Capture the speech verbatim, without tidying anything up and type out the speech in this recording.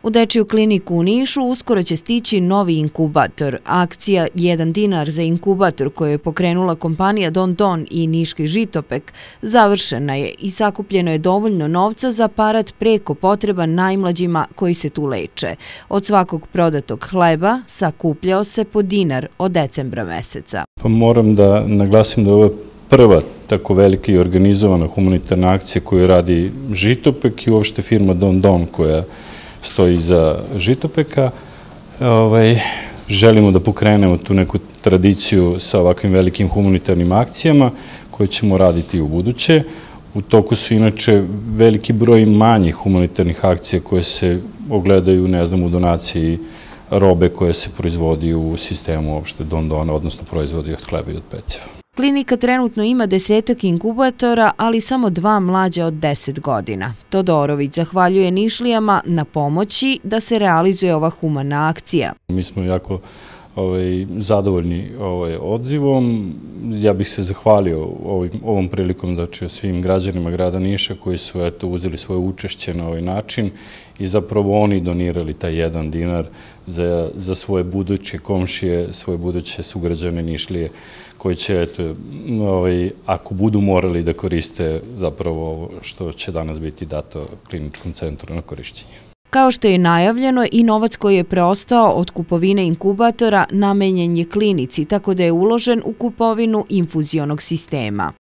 U Dečiju kliniku u Nišu uskoro će stići novi inkubator. Akcija jedan dinar za inkubator koju je pokrenula kompanija Don Don i Niški Žitopek završena je i sakupljeno je dovoljno novca za aparat preko potreba najmlađima koji se tu leče. Od svakog prodatog hleba sakupljao se po dinar od decembra meseca. Pa moram da naglasim da je ovo prva tako velika i organizovana humanitarna akcija koju radi Žitopek i uopšte firma Don Don koja stoji iza Žitopeka. Ovaj, želimo da pokrenemo tu neku tradiciju sa ovakvim velikim humanitarnim akcijama koje ćemo raditi i u buduće. U toku su inače veliki broj manjih humanitarnih akcija koje se ogledaju, ne znam, u donaciji robe koje se proizvodi u sistemu uopšte Don Dona, odnosno proizvodi od hleba i od peciva. Klinika trenutno ima desetak inkubatora, ali samo dva mlađa od deset godina. Todorović zahvaljuje Nišlijama na pomoći da se realizuje ova humana akcija. Mi smo jako ovaj, zadovoljni ovaj, odzivom. Ja bih se zahvalio ovim, ovom prilikom znači, svim građanima grada Niša koji su eto, uzeli svoje učešće na ovaj način i zapravo oni donirali taj jedan dinar za, za svoje buduće komšije, svoje buduće sugrađane Nišlije koji će, eto, ovaj, ako budu morali da koriste zapravo ovo što će danas biti dato kliničkom centru na korišćenje. Kao što je najavljeno, i novac koji je preostao od kupovine inkubatora namenjen je klinici, tako da je uložen u kupovinu infuzionog sistema.